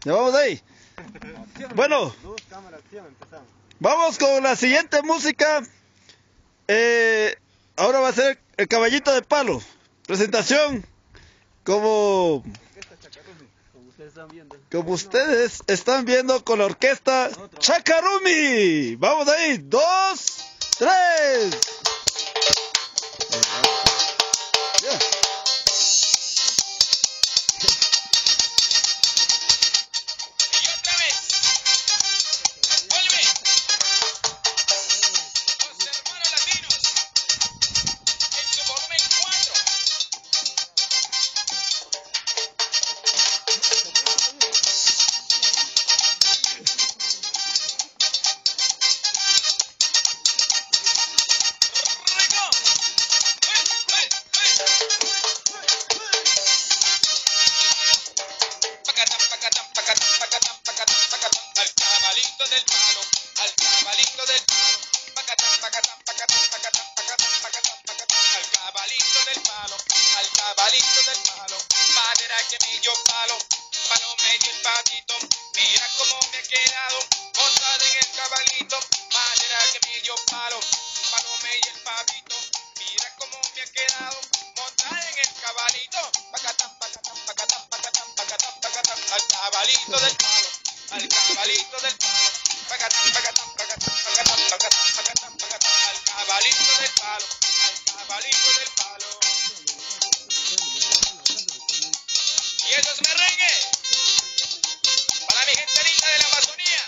Ya vamos ahí. Bueno, vamos con la siguiente música. Ahora va a ser el Caballito de Palo. Presentación como ustedes están viendo con la orquesta Chacarumi. Vamos ahí, 2, 3. Mira cómo me he quedado montada en el cabalito, madera que me dio palo, palome y el pavito. Mira cómo me he quedado montada en el cabalito, pacatán, pacatán, pacatán, pacatán, pacatán, pacatán, al cabalito del palo, al cabalito del palo, pacatán, pacatán, pacatán, pacatán, pacatán, pacatán, pacatán, al cabalito del palo, al cabalito del palo. Y eso es merengue. Para mi gente linda de la Amazonía.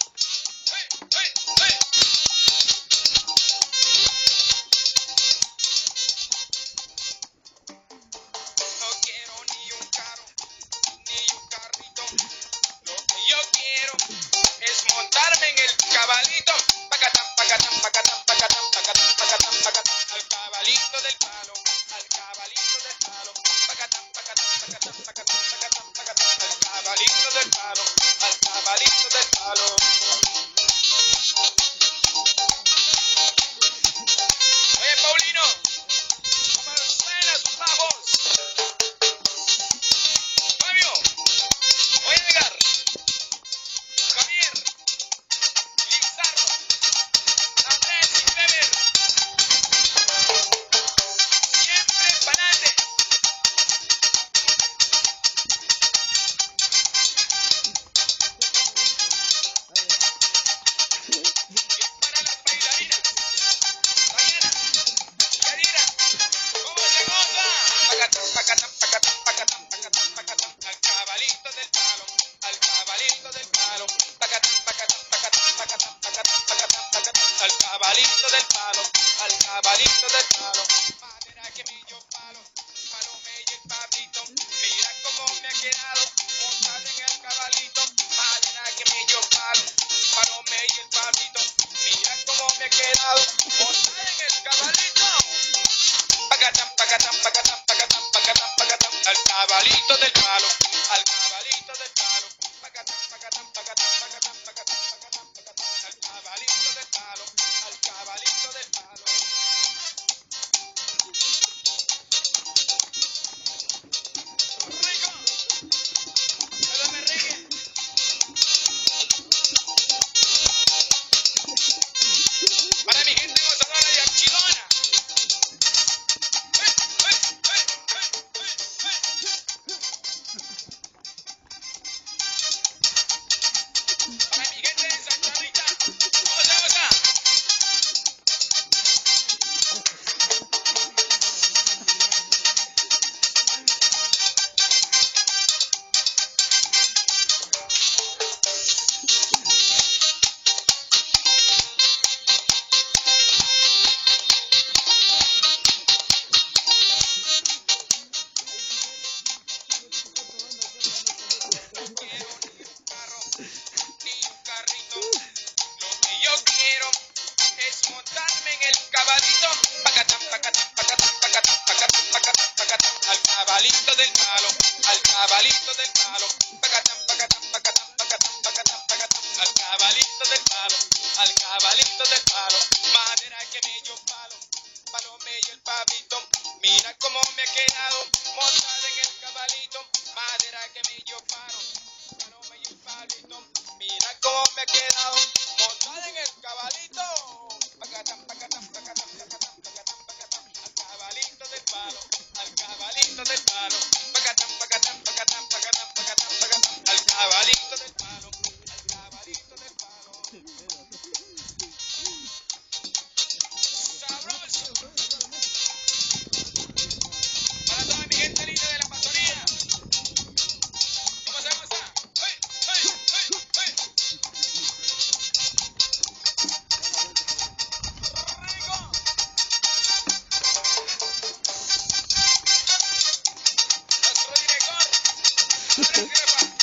No quiero ni un carro, ni un carrito. Lo que yo quiero es montarme en el cabalito. Pacatán, pacatán, pacatán, pacatán, pacatán, pacatán, pacatán. Al cabalito del palo, al cabalito del palo. Pacatán, pacatán, pacatán, pacatán, pacatán, pacatán. Al cabalito del palo, al cabalito del palo. Oye, Paulino, ¿cómo suenan sus bajos? Fabio, voy a llegar. Javier, Lizardo, Andrés y Clever. Siempre para adelante. Para las bailarinas. Diana, Yadira, ¿cómo se goza? Pacatán, pacatán, pacatán, pacatán, pacatán, pacatán. Al cabalito del palo, al cabalito del palo. Pacatán, pacatán, pacatán, pacatán, pacatán, pacatán, pacatán. Al cabalito del palo, al cabalito del palo. Madera que me dio palo, palome y el pablito. Mira cómo me ha quedado montada en el cabalito. Madera que me dio palo, palome y el pablito. Mira cómo me ha quedado montada en el cabalito. Pacatán, pacatán, pacatán, pacatán, pacatán, pacatán. Al cabalito del palo, al cabalito del palo. Pacatán, pacatán, pacatán, pacatán, pacatán, pacatán, pacatán. Al cabalito del palo, al cabalito del palo. ¡Rico! ¡Eso me reggae! Para mi gente gozadora y archivona. Para mi gente de Santa Rita. ¡Osa, osa! No quiero ni un carro, ni un carrito. Lo que yo quiero es montarme en el cabalito. Pacatán, pacatán, pacatán, pacatán, pacatán, pacatán, pacatán. Al cabalito del palo, al cabalito del palo. Pacatán, pacatán, pacatán, pacatán, pacatán, pacatán. Al cabalito del palo, al cabalito del palo. Madera que me dio palo, palome y el pavito. Mira cómo me ha quedado montada en el cabalito. Madera que me dio palo, palome y Ahora sí,